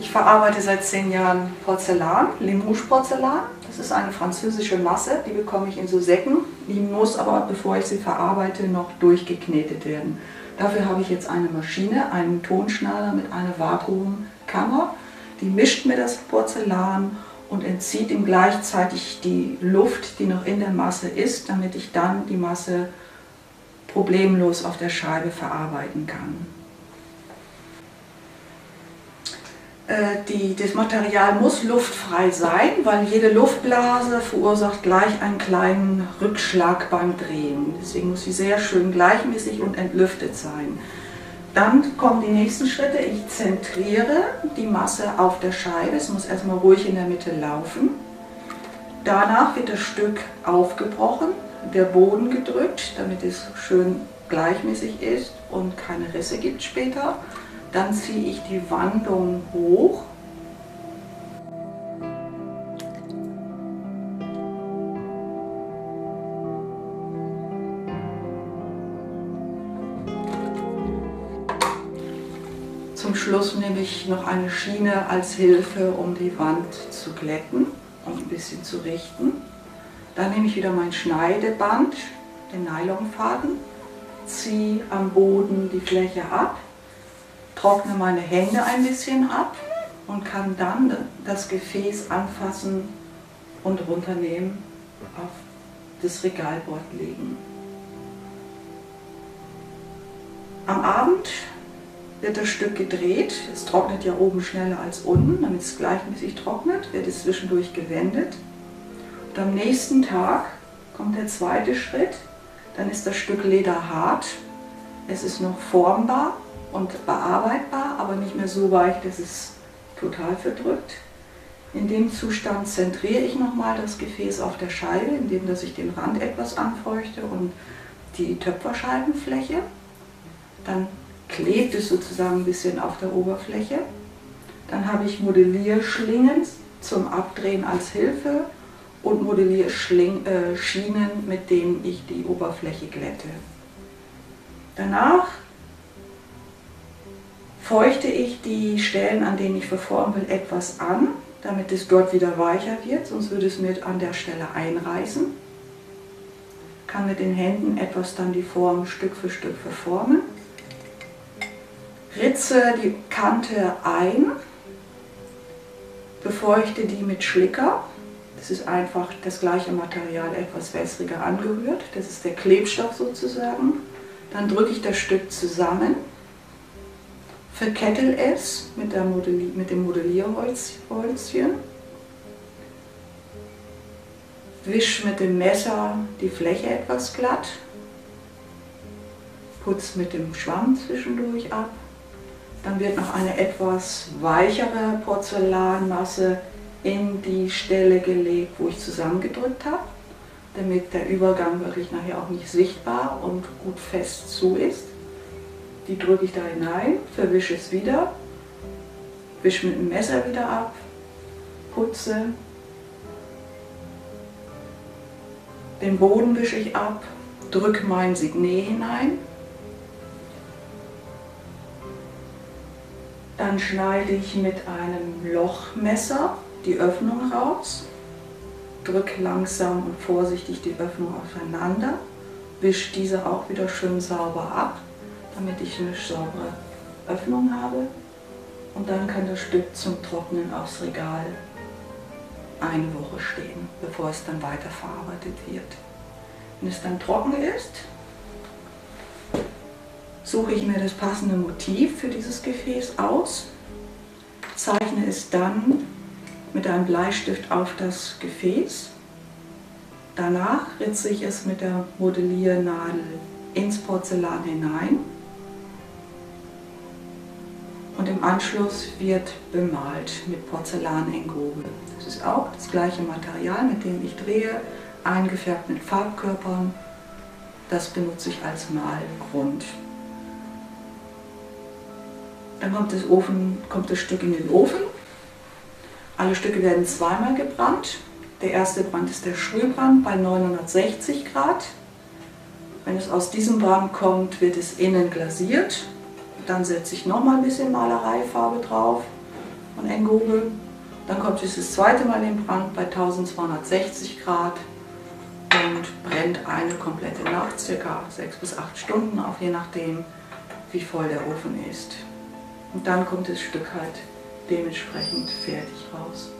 Ich verarbeite seit 10 Jahren Porzellan, Limoges Porzellan. Das ist eine französische Masse, die bekomme ich in so Säcken. Die muss aber, bevor ich sie verarbeite, noch durchgeknetet werden. Dafür habe ich jetzt eine Maschine, einen Tonschneider mit einer Vakuumkammer. Die mischt mir das Porzellan und entzieht ihm gleichzeitig die Luft, die noch in der Masse ist, damit ich dann die Masse problemlos auf der Scheibe verarbeiten kann. Das Material muss luftfrei sein, weil jede Luftblase verursacht gleich einen kleinen Rückschlag beim Drehen. Deswegen muss sie sehr schön gleichmäßig und entlüftet sein. Dann kommen die nächsten Schritte. Ich zentriere die Masse auf der Scheibe. Es muss erstmal ruhig in der Mitte laufen. Danach wird das Stück aufgebrochen, der Boden gedrückt, damit es schön gleichmäßig ist und keine Risse gibt später. Dann ziehe ich die Wandung hoch. Zum Schluss nehme ich noch eine Schiene als Hilfe, um die Wand zu glätten und ein bisschen zu richten. Dann nehme ich wieder mein Schneideband, den Nylonfaden, ziehe am Boden die Fläche ab, trockne meine Hände ein bisschen ab und kann dann das Gefäß anfassen und runternehmen, auf das Regalbrett legen. Am Abend wird das Stück gedreht. Es trocknet ja oben schneller als unten, damit es gleichmäßig trocknet, wird es zwischendurch gewendet. Und am nächsten Tag kommt der zweite Schritt, dann ist das Stück Leder hart, es ist noch formbar und bearbeitbar, aber nicht mehr so weich, dass es total verdrückt. In dem Zustand zentriere ich nochmal das Gefäß auf der Scheibe, indem dass ich den Rand etwas anfeuchte und die Töpferscheibenfläche. Dann klebt es sozusagen ein bisschen auf der Oberfläche. Dann habe ich Modellierschlingen zum Abdrehen als Hilfe und Modellierschienen, mit denen ich die Oberfläche glätte. Danach feuchte ich die Stellen, an denen ich verformen will, etwas an, damit es dort wieder weicher wird, sonst würde es mir an der Stelle einreißen. Kann mit den Händen etwas dann die Form Stück für Stück verformen. Ritze die Kante ein, befeuchte die mit Schlicker. Das ist einfach das gleiche Material etwas wässriger angerührt. Das ist der Klebstoff sozusagen. Dann drücke ich das Stück zusammen, verkettel es mit dem Modellierholzchen, wisch mit dem Messer die Fläche etwas glatt, putz mit dem Schwamm zwischendurch ab. Dann wird noch eine etwas weichere Porzellanmasse in die Stelle gelegt, wo ich zusammengedrückt habe, damit der Übergang wirklich nachher auch nicht sichtbar und gut fest zu ist. Die drücke ich da hinein, verwische es wieder, wische mit dem Messer wieder ab, putze, den Boden wische ich ab, drücke mein Signet hinein. Dann schneide ich mit einem Lochmesser die Öffnung raus, drücke langsam und vorsichtig die Öffnung aufeinander, wische diese auch wieder schön sauber ab, damit ich eine saubere Öffnung habe. Und dann kann das Stück zum Trocknen aufs Regal eine Woche stehen, bevor es dann weiterverarbeitet wird. Wenn es dann trocken ist, suche ich mir das passende Motiv für dieses Gefäß aus, zeichne es dann mit einem Bleistift auf das Gefäß. Danach ritze ich es mit der Modelliernadel ins Porzellan hinein und im Anschluss wird bemalt mit Porzellanengobe. Das ist auch das gleiche Material, mit dem ich drehe, eingefärbt mit Farbkörpern. Das benutze ich als Malgrund. Dann kommt das Stück in den Ofen. Alle Stücke werden zweimal gebrannt. Der erste Brand ist der Sprühbrand bei 960 Grad. Wenn es aus diesem Brand kommt, wird es innen glasiert. Dann setze ich nochmal ein bisschen Malereifarbe drauf von Engobel. Dann kommt es das zweite Mal in Brand bei 1260 Grad und brennt eine komplette Nacht, ca. 6 bis 8 Stunden, auch je nachdem, wie voll der Ofen ist. Und dann kommt das Stück halt dementsprechend fertig raus.